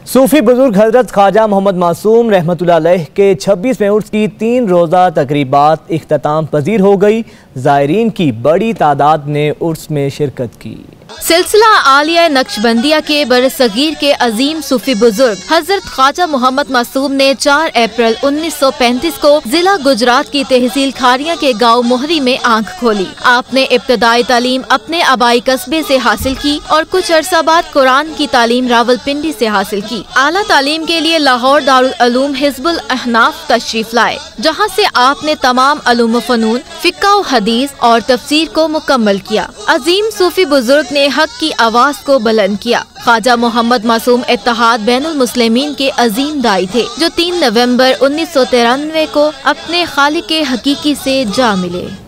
सूफी बुजुर्ग हजरत ख्वाजा मोहम्मद मासूम रहमतुल्लाह अलैह के 26वें उर्स की 3 रोज़ा तकरीबात इख्तिताम पजीर हो गई। ज़ायरीन की बड़ी तादाद ने उर्स में शिरकत की। सिलसिला आलिया नक्शबंदिया के बरसगीर के अजीम सूफी बुजुर्ग हजरत ख्वाजा मोहम्मद मासूम ने 4 अप्रैल 1935 को जिला गुजरात की तहसील खारिया के गांव मोहरी में आंख खोली। आपने इब्तदाई तालीम अपने आबाई कस्बे से हासिल की और कुछ अरसा बाद कुरान की तालीम रावलपिंडी से हासिल की। आला तालीम के लिए लाहौर दारुल उलूम हिज़्बुल अहनाफ तशरीफ लाए, जहाँ से आपने तमाम उलूम फ़नून, फ़िक़्ह व हदीस और तफसीर को मुकम्मल किया। अजीम सूफी बुजुर्ग ने हक की आवाज को बुलंद किया। ख्वाजा मोहम्मद मासूम इत्तेहाद बैनुल मुस्लिमीन के अजीम दाई थे, जो 3 नवंबर 1993 को अपने खालिक हकीकी से जा मिले।